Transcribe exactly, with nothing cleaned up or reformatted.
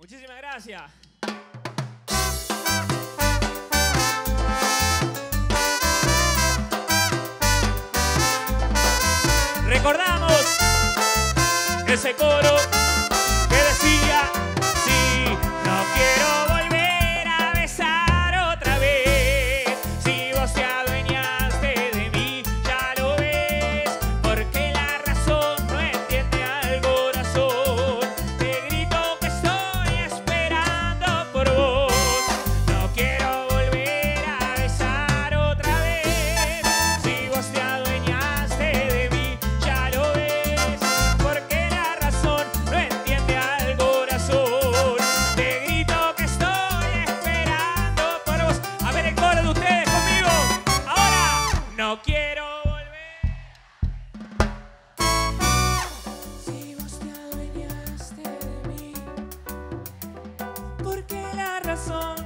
Muchísimas gracias. Recordamos ese coro que decía: si no quiero volver a besar otra vez, si vos te adueñaste de mí, ya lo ves, porque la razón no entiende al corazón. Te grito que estoy esperando por vos. No quiero volver a besar otra vez, si vos te adueñaste de mí, ya lo ves, porque la razón no entiende al corazón. Te grito que estoy esperando por vos. A ver el coro de ustedes conmigo. Ahora, no quiero volver. Si vos te adueñaste de mí, porque la razón